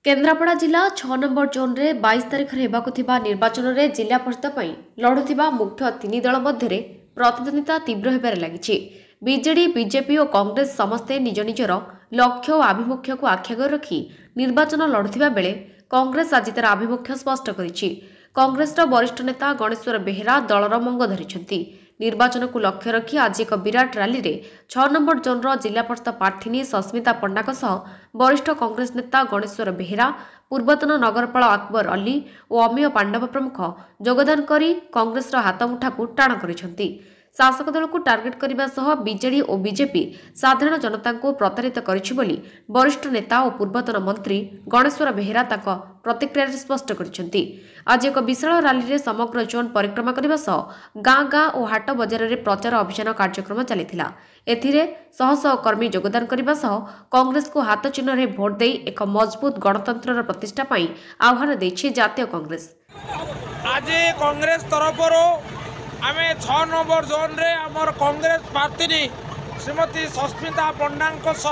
केन्द्रापड़ा जिला 6 number zone रे 22 तारिख में निर्वाचन में जिला परिषद लड़ुवा मुख्य तीन दल मध्य प्रतिद्वंदिता तीव्र होबार लगी। बीजेडी बीजेपी और कांग्रेस समस्ते निज निजर लक्ष्य और आभिमुख्य को आख्यागर रखी निर्वाचन लड़ुवा बेले कांग्रेस आज तार आभिमुख्य स्पष्ट करिछि। कांग्रेस वरिष्ठ नेता गणेश्वर बेहेरा दलर मंग धरिछंती। निर्वाचन को लक्ष्य रखी आज एक विराट रैली रे 6 नंबर जोनर जिला परिषद प्रार्थी सस्मिता पंडा वरिष्ठ कांग्रेस नेता गणेश्वर बेहेरा, पूर्वतन नगरपाल अकबर अली और अमीय पांडव प्रमुख योगदान करी कांग्रेस हाथमुठा को टाण करिसेंती। शासक दल को टार्गेट करने सह बीजेडी और बीजेपी साधारण जनता को प्रतारित करिछि बोली वरिष्ठ नेता और पूर्वतन मंत्री गणेश्वर बेहेरा ताको प्रतिक्रिया स्पष्ट करिसेंती। आज एक विशाल रैली रे समग्र जोन परिक्रमा करने सह गाँ गाँ और हाट बजार रे प्रचार अभियान कार्यक्रम चलिथिला। एथिरे शह शह कर्मी योगदान करने सह कांग्रेस को हाथ चिन्ह रे भोट दे एक मजबूत गणतंत्र प्रतिष्ठा पई आह्वान दैछि जातीय कांग्रेस। आज कांग्रेस तरफ आमे 6 नंबर जोन रे आमर कांग्रेस प्रार्थी श्रीमती सस्मिता पंडा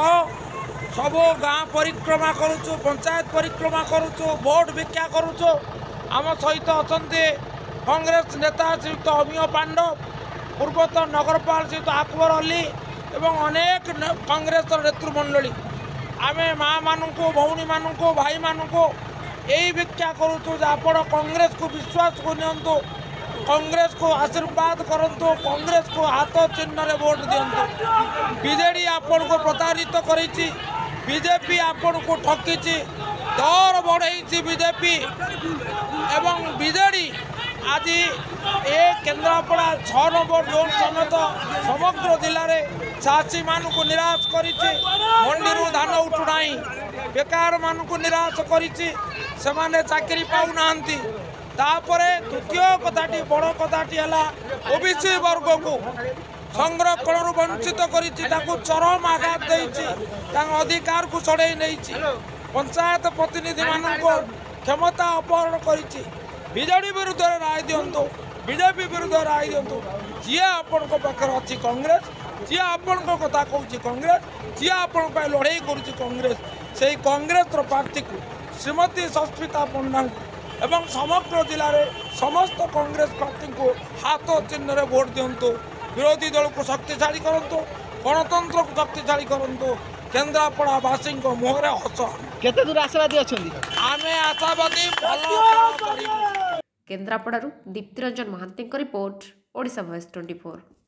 सब गाँ परिक्रमा करुचु, पंचायत परिक्रमा करुचु, वोट भिक्षा करुचु। आम सहित अच्छा कांग्रेस नेता श्रीयुक्त अमीय पांडव, पूर्वतन नगरपाल श्रीयुक्त अकबर अली एवं अनेक कांग्रेस नेतृमंडली आमे माँ मानू भौणी मानू भाई मानू यही भिक्षा करुचु। आपण कांग्रेस को विश्वास को नियंतु, कांग्रेस को आशीर्वाद करंतु, कांग्रेस को हाथ चिन्ह रे वोट दियंतु। बीजेडी आपण को प्रतारित करिछि, बीजेपी आपण को ठकिछि, दर बढ़ाई बीजेपी एवं बीजेडी आज ए केन्द्रापड़ा 6 नंबर जोन समेत समग्र जिले में चाषी मान को निराश करिछि। मंडी धान उठुना बेकार मान को निराश करिछि, सेमाने चाकरी पाउ नाहंती। तापरे तृतीय कथाटी बड़ कथाटी है ओबीसी वर्ग को संरक्षण वंचित करिछि, ताकू चरम आघात देछि, अधिकार को छड़े नहीं। पंचायत प्रतिनिधि मान को क्षमता अपहरण करिछि। बीजेडी विरुद्ध राय दिंतु, बीजेपी विरुद्ध राय दिंतु। जी आपण पाखे अच्छी कांग्रेस, जी आपण कथा कहूँ कांग्रेस, जी आपण लड़ाई करुच्ची कांग्रेस, से कांग्रेस प्रार्थी को श्रीमती सस्मिता पंडा एवं समग्र जिले में समस्त कांग्रेस प्रार्थी को हाथ चिन्ह रे वोट दिंतु। विरोधी दल को शक्तिशाली करंतु, गणतंत्र को शक्तिशाली करंतु। केन्द्रापड़ा वासी मुहर हस। केते दूर आशावादी अछंती? आमे आशावादी भल। केन्द्रापड़ारू दीप्ति रंजन महांती रिपोर्ट, ओडिशा वॉइस 24।